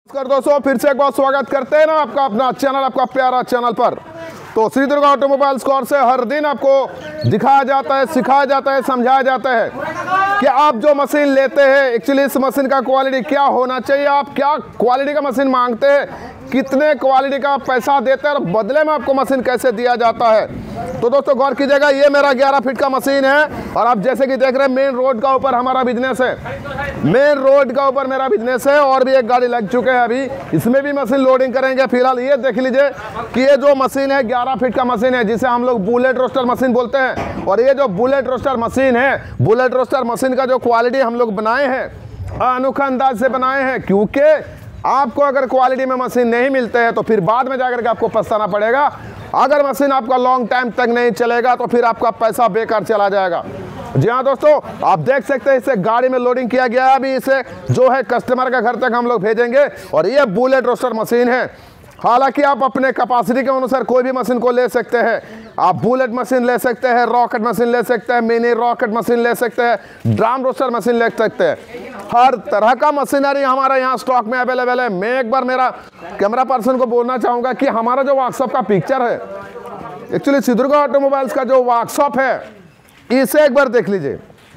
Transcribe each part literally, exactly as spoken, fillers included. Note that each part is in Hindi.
कर दोस्तों फिर से एक बार स्वागत करते हैं ना आपका अपना चैनल, आपका प्यारा चैनल पर। तो श्री दुर्गा ऑटोमोबाइल्स की ओर से हर दिन आपको दिखाया जाता है, सिखाया जाता है, समझाया जाता है कि आप जो मशीन लेते हैं एक्चुअली इस मशीन का क्वालिटी क्या होना चाहिए, आप क्या क्वालिटी का मशीन मांगते हैं, कितने क्वालिटी का पैसा देते हैं और बदले में आपको मशीन कैसे दिया जाता है। तो दोस्तों गौर कीजिएगा, ये मेरा ग्यारह फीट का मशीन है और आप जैसे कि देख रहे हैं मेन रोड का ऊपर हमारा बिजनेस है, मेन रोड का ऊपर मेरा बिजनेस है और भी एक गाड़ी लग चुके हैं, अभी इसमें भी मशीन लोडिंग करेंगे। फिलहाल ये देख लीजिए कि ये जो मशीन है ग्यारह फीट का मशीन है जिसे हम लोग बुलेट रोस्टर मशीन बोलते हैं। और ये जो बुलेट रोस्टर मशीन है, बुलेट रोस्टर मशीन का जो क्वालिटी हम लोग बनाए हैं अनोखा अंदाज से बनाए हैं, क्योंकि आपको अगर क्वालिटी में मशीन नहीं मिलते हैं तो फिर बाद में जाकर के आपको पछताना पड़ेगा। अगर मशीन आपका लॉन्ग टाइम तक नहीं चलेगा तो फिर आपका पैसा बेकार चला जाएगा। जी हाँ दोस्तों, आप देख सकते हैं इसे गाड़ी में लोडिंग किया गया है, अभी इसे जो है कस्टमर का घर तक हम लोग भेजेंगे। और ये बुलेट रोस्टर मशीन है, हालांकि आप अपने कैपेसिटी के अनुसार कोई भी मशीन को ले सकते हैं। आप बुलेट मशीन ले सकते हैं, रॉकेट मशीन ले सकते हैं, मिनी रॉकेट मशीन ले सकते हैं, ड्रम रोस्टर मशीन ले सकते हैं। हर तरह का मशीनरी हमारा यहाँ स्टॉक में अवेलेबल है। मैं एक बार मेरा कैमरा पर्सन को बोलना चाहूँगा कि हमारा जो वर्कशॉप का पिक्चर है, एक्चुअली श्री दुर्गा ऑटोमोबाइल्स का जो वर्कशॉप है इसे एक बार देख लीजिए।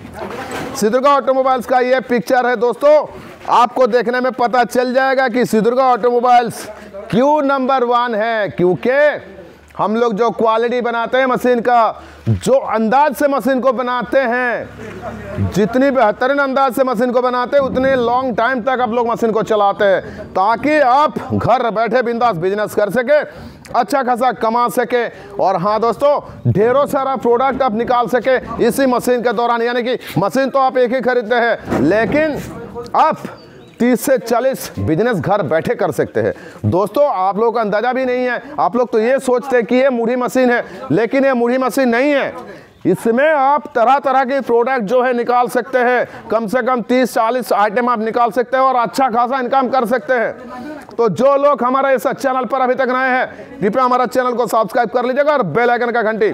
श्री दुर्गा ऑटोमोबाइल्स का ये पिक्चर है दोस्तों, आपको देखने में पता चल जाएगा कि श्री दुर्गा ऑटोमोबाइल्स क्यों नंबर वन है। क्योंकि हम लोग जो क्वालिटी बनाते हैं मशीन का, जो अंदाज से मशीन को बनाते हैं, जितनी बेहतरीन अंदाज से मशीन को बनाते हैं उतने लॉन्ग टाइम तक आप लोग मशीन को चलाते हैं, ताकि आप घर बैठे बिंदास बिजनेस कर सके, अच्छा खासा कमा सके और हाँ दोस्तों ढेरों सारा प्रोडक्ट आप निकाल सके इसी मशीन के दौरान। यानी कि मशीन तो आप एक ही खरीदते हैं लेकिन आप तीस से चालीस बिजनेस घर बैठे कर सकते हैं। दोस्तों आप लोगों का अंदाजा भी नहीं है, आप लोग तो ये सोचते हैं कि ये मुड़ी मशीन है, लेकिन ये मुड़ी मशीन नहीं है। इसमें आप तरह तरह के प्रोडक्ट जो है निकाल सकते हैं, कम से कम तीस चालीस आइटम आप निकाल सकते हैं और अच्छा खासा इनकम कर सकते हैं। तो जो लोग हमारा इस चैनल पर अभी तक नए हैं कृपया हमारा चैनल को सब्सक्राइब कर लीजिएगा और बेल आइकन का घंटी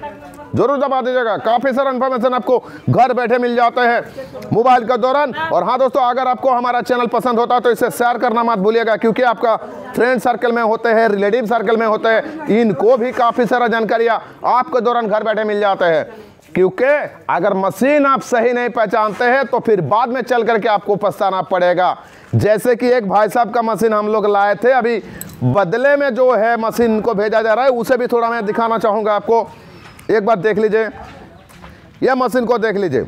जरूर दबा दीजिएगा। काफ़ी सारा इन्फॉर्मेशन आपको घर बैठे मिल जाते हैं मोबाइल के दौरान। और हाँ दोस्तों, अगर आपको हमारा चैनल पसंद होता है तो इसे शेयर करना मत भूलिएगा, क्योंकि आपका फ्रेंड सर्कल में होते हैं, रिलेटिव सर्कल में होते हैं, इनको भी काफ़ी सारा जानकारियाँ आपके दौरान घर बैठे मिल जाते हैं। क्योंकि अगर मशीन आप सही नहीं पहचानते हैं तो फिर बाद में चल करके आपको पछताना पड़ेगा। जैसे कि एक भाई साहब का मशीन हम लोग लाए थे, अभी बदले में जो है मशीन को भेजा जा रहा है, उसे भी थोड़ा मैं दिखाना चाहूँगा आपको। एक बार देख लीजिए, यह मशीन को देख लीजिए।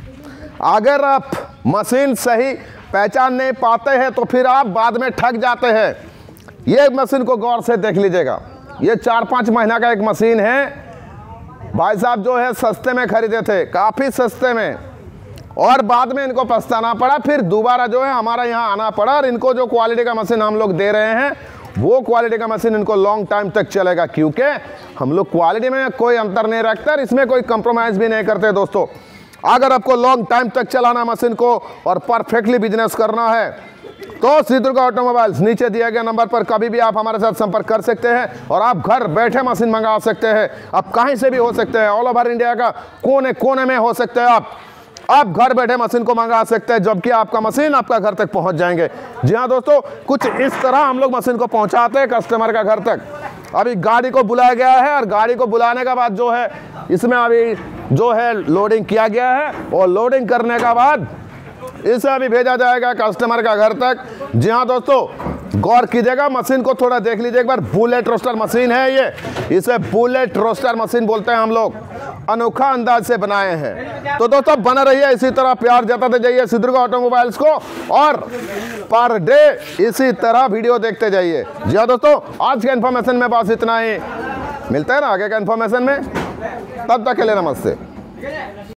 अगर आप मशीन सही पहचान नहीं पाते हैं तो फिर आप बाद में ठग जाते हैं। ये मशीन को गौर से देख लीजिएगा, ये चार पाँच महीना का एक मशीन है। भाई साहब जो है सस्ते में खरीदे थे, काफ़ी सस्ते में, और बाद में इनको पछताना पड़ा, फिर दोबारा जो है हमारा यहाँ आना पड़ा और इनको जो क्वालिटी का मशीन हम लोग दे रहे हैं वो क्वालिटी का मशीन इनको लॉन्ग टाइम तक चलेगा। क्योंकि हम लोग क्वालिटी में कोई अंतर नहीं रखते और इसमें कोई कंप्रोमाइज़ भी नहीं करते। दोस्तों अगर आपको लॉन्ग टाइम तक चलाना मशीन को और परफेक्टली बिजनेस करना है तो श्री दुर्गा ऑटोमोबाइल्स नीचे दिए गए नंबर पर कभी भी आप हमारे साथ संपर्क कर सकते हैं और आप घर बैठे मशीन मंगा सकते हैं। आप कहीं से भी हो सकते हैं, ऑल ओवर इंडिया का कोने कोने में हो सकते हैं, आप आप घर बैठे मशीन को मंगा सकते हैं, जबकि आपका मशीन आपका घर तक पहुंच जाएंगे। जी हाँ दोस्तों, कुछ इस तरह हम लोग मशीन को पहुंचाते हैं कस्टमर का घर तक। अभी गाड़ी को बुलाया गया है और गाड़ी को बुलाने के बाद जो है इसमें अभी जो है लोडिंग किया गया है और लोडिंग करने के बाद इसे अभी भेजा जाएगा कस्टमर का घर तक। जी हाँ दोस्तों, गौर कीजिएगा, मशीन को थोड़ा देख लीजिए एक बार। बुलेट रोस्टर मशीन है ये, इसे बुलेट रोस्टर मशीन बोलते हैं हम लोग, अनोखा अंदाज से बनाए हैं। तो दोस्तों बना रहिए इसी तरह, प्यार जताते जाइए श्री दुर्गा ऑटोमोबाइल्स को और पर डे इसी तरह वीडियो देखते जाइए। जी हाँ दोस्तों, आज के इन्फॉर्मेशन में बस इतना ही, मिलता है ना आगे का इन्फॉर्मेशन में, तब तक के लिए नमस्ते।